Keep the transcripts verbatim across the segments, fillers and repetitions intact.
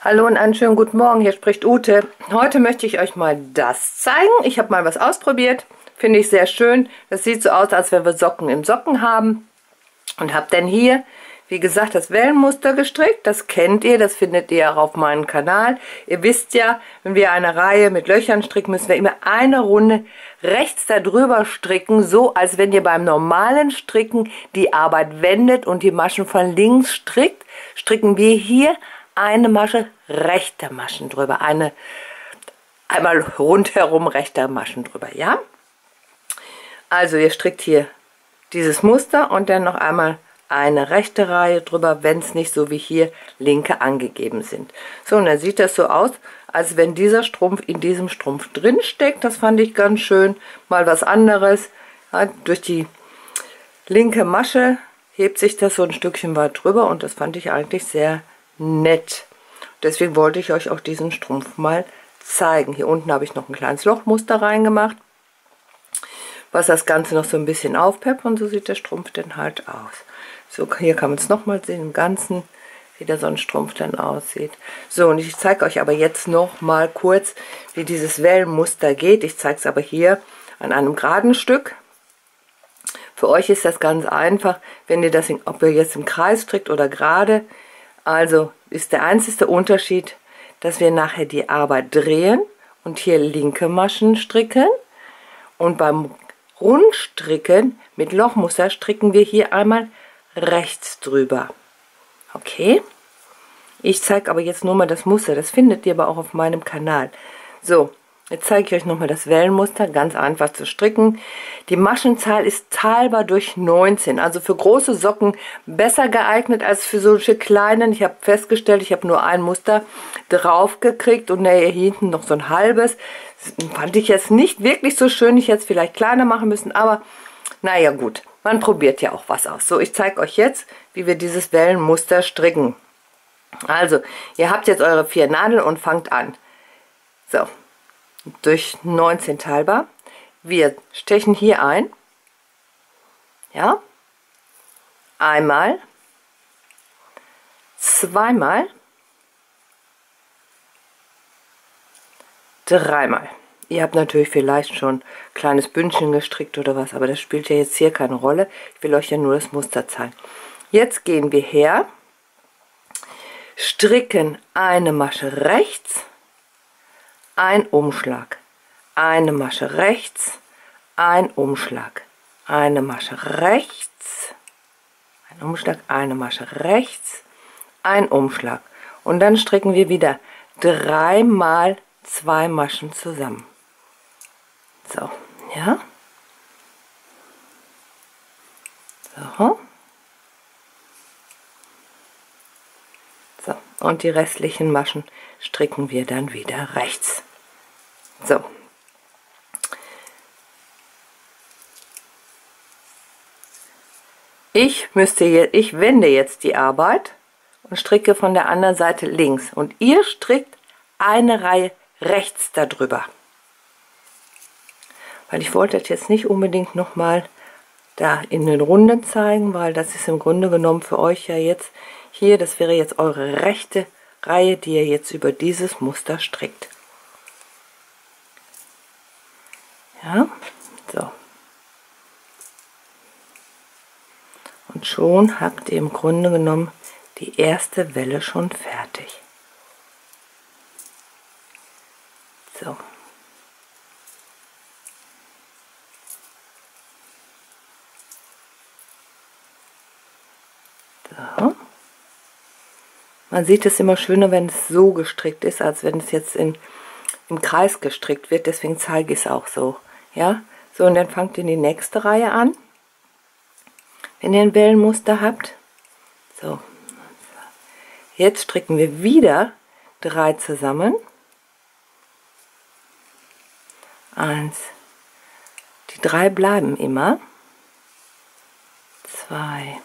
Hallo und einen schönen guten Morgen, hier spricht Ute. Heute möchte ich euch mal das zeigen. Ich habe mal was ausprobiert, finde ich sehr schön. Das sieht so aus, als wenn wir Socken im Socken haben. Und habe dann hier, wie gesagt, das Wellenmuster gestrickt. Das kennt ihr, das findet ihr auch auf meinem Kanal. Ihr wisst ja, wenn wir eine Reihe mit Löchern stricken, müssen wir immer eine Runde rechts darüber stricken, so als wenn ihr beim normalen Stricken die Arbeit wendet und die Maschen von links strickt, stricken wir hier eine Masche rechter Maschen drüber, eine einmal rundherum rechter Maschen drüber, ja? Also ihr strickt hier dieses Muster und dann noch einmal eine rechte Reihe drüber, wenn es nicht so wie hier linke angegeben sind. So, und dann sieht das so aus, als wenn dieser Strumpf in diesem Strumpf drin steckt. Das fand ich ganz schön, mal was anderes. Ja, durch die linke Masche hebt sich das so ein Stückchen weit drüber und das fand ich eigentlich sehr nett. Deswegen wollte ich euch auch diesen Strumpf mal zeigen. Hier unten habe ich noch ein kleines Lochmuster reingemacht, was das Ganze noch so ein bisschen aufpeppt, und so sieht der Strumpf dann halt aus. So, hier kann man es nochmal sehen im Ganzen, wie der so ein Strumpf dann aussieht. So, und ich zeige euch aber jetzt noch mal kurz, wie dieses Wellenmuster geht. Ich zeige es aber hier an einem geraden Stück. Für euch ist das ganz einfach, wenn ihr das, in, ob ihr jetzt im Kreis strickt oder gerade. Also ist der einzige Unterschied, dass wir nachher die Arbeit drehen und hier linke Maschen stricken. Und beim Rundstricken mit Lochmuster stricken wir hier einmal rechts drüber. Okay? Ich zeige aber jetzt nur mal das Muster. Das findet ihr aber auch auf meinem Kanal. So, jetzt zeige ich euch nochmal das Wellenmuster. Ganz einfach zu stricken. Die Maschenzahl ist teilbar durch neunzehn. Also für große Socken besser geeignet als für solche kleinen. Ich habe festgestellt, ich habe nur ein Muster drauf gekriegt und hier hinten noch so ein halbes. Das fand ich jetzt nicht wirklich so schön. Ich hätte es vielleicht kleiner machen müssen, aber naja gut. Man probiert ja auch was aus. So, ich zeige euch jetzt, wie wir dieses Wellenmuster stricken. Also, ihr habt jetzt eure vier Nadeln und fangt an. So, durch neunzehn teilbar. Wir stechen hier ein. Ja. Einmal. Zweimal. Dreimal. Ihr habt natürlich vielleicht schon ein kleines Bündchen gestrickt oder was, aber das spielt ja jetzt hier keine Rolle. Ich will euch ja nur das Muster zeigen. Jetzt gehen wir her, stricken eine Masche rechts, ein Umschlag, eine Masche rechts, ein Umschlag, eine Masche rechts, ein Umschlag, eine Masche rechts, ein Umschlag. Und dann stricken wir wieder dreimal zwei Maschen zusammen. So, ja. So. So, und die restlichen Maschen stricken wir dann wieder rechts. So. Ich müsste jetzt, ich wende jetzt die Arbeit und stricke von der anderen Seite links. Und ihr strickt eine Reihe rechts darüber. Weil ich wollte das jetzt nicht unbedingt nochmal da in den Runden zeigen, weil das ist im Grunde genommen für euch ja jetzt hier, das wäre jetzt eure rechte Reihe, die ihr jetzt über dieses Muster strickt. Ja, so. Und schon habt ihr im Grunde genommen die erste Welle schon fertig. So. So. Man sieht es immer schöner, wenn es so gestrickt ist, als wenn es jetzt in, im Kreis gestrickt wird. Deswegen zeige ich es auch so. Ja? So, und dann fangt ihr die nächste Reihe an, wenn ihr ein Wellenmuster habt. So. Jetzt stricken wir wieder drei zusammen. Eins. Die drei bleiben immer. Zwei.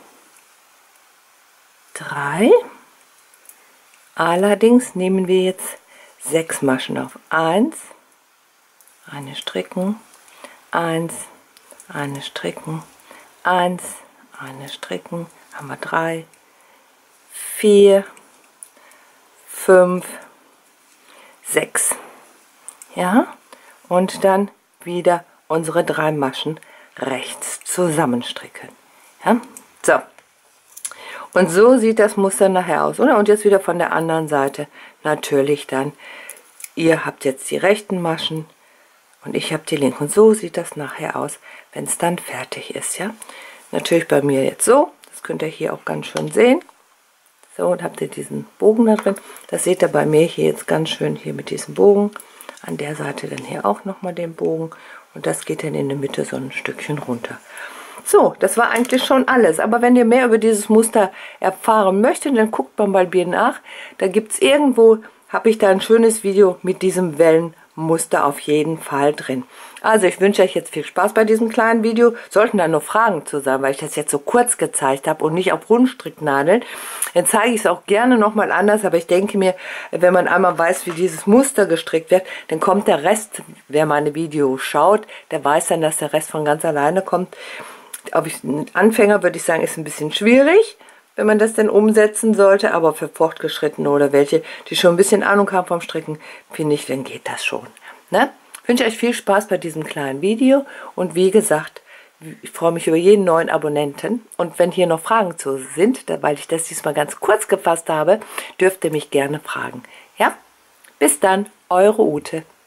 Drei. Allerdings nehmen wir jetzt sechs Maschen auf. Eins, eine stricken, eins, eine stricken, eins, eine stricken, haben wir drei, vier, fünf, sechs. Ja, und dann wieder unsere drei Maschen rechts zusammenstricken. Ja, so. Und so sieht das Muster nachher aus, oder? Und jetzt wieder von der anderen Seite natürlich dann. Ihr habt jetzt die rechten Maschen und ich habe die linken. Und so sieht das nachher aus, wenn es dann fertig ist, ja. Natürlich bei mir jetzt so. Das könnt ihr hier auch ganz schön sehen. So, und habt ihr diesen Bogen da drin. Das seht ihr bei mir hier jetzt ganz schön hier mit diesem Bogen. An der Seite dann hier auch nochmal den Bogen. Und das geht dann in der Mitte so ein Stückchen runter. So, das war eigentlich schon alles. Aber wenn ihr mehr über dieses Muster erfahren möchtet, dann guckt mal bei mir nach. Da gibt es irgendwo, habe ich da ein schönes Video mit diesem Wellenmuster auf jeden Fall drin. Also ich wünsche euch jetzt viel Spaß bei diesem kleinen Video. Sollten da noch Fragen zu sein, weil ich das jetzt so kurz gezeigt habe und nicht auf Rundstricknadeln, dann zeige ich es auch gerne nochmal anders. Aber ich denke mir, wenn man einmal weiß, wie dieses Muster gestrickt wird, dann kommt der Rest, wer meine Videos schaut, der weiß dann, dass der Rest von ganz alleine kommt. Ob ich einen Anfänger, würde ich sagen, ist ein bisschen schwierig, wenn man das denn umsetzen sollte, aber für Fortgeschrittene oder welche, die schon ein bisschen Ahnung haben vom Stricken, finde ich, dann geht das schon. Ne? Ich wünsche euch viel Spaß bei diesem kleinen Video und wie gesagt, ich freue mich über jeden neuen Abonnenten und wenn hier noch Fragen zu sind, weil ich das diesmal ganz kurz gefasst habe, dürft ihr mich gerne fragen. Ja, bis dann, eure Ute.